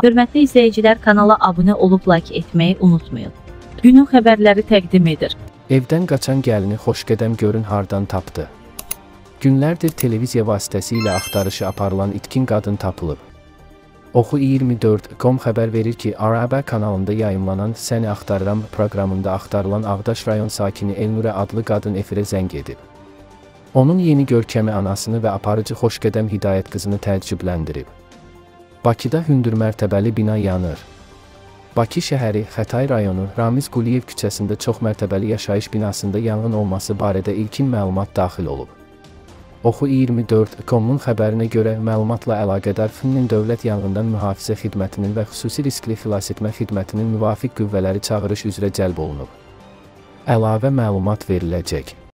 Hörmətli izləyicilər, kanala abunə olub like etməyi unutmayın. Günün xəbərləri təqdim edir. Evdən qaçan gəlini Xoşqədəm görün hardan tapdı. Günlərdir televiziya vasitəsilə axtarışı aparılan itkin qadın tapılıb. Oxu24.com xəbər verir ki, Arabə kanalında yayımlanan Səni Axtarıram proqramında axtarılan Ağdaş rayon sakini Elnurə adlı qadın efirə zəng edib. Onun yeni görkəmi anasını və aparıcı Xoşqədəm Hidayət qızını təəccübləndirib. Bakıda hündürmərtəbəli bina yanır. Bakı şəhəri, Xətai rayonu, Ramiz Quliyev küçəsində çoxmərtəbəli yaşayış binasında yanğın olması barədə ilkin məlumat daxil olub. Oxu24.com-un xəbərinə görə məlumatla əlaqədar FİN-nin Dövlət Yanğından Mühafizə Xidmətinin və Xüsusi Riskli Xilasetmə Xidmətinin müvafiq qüvvələri çağırış üzrə cəlb olunub. Əlavə məlumat veriləcək.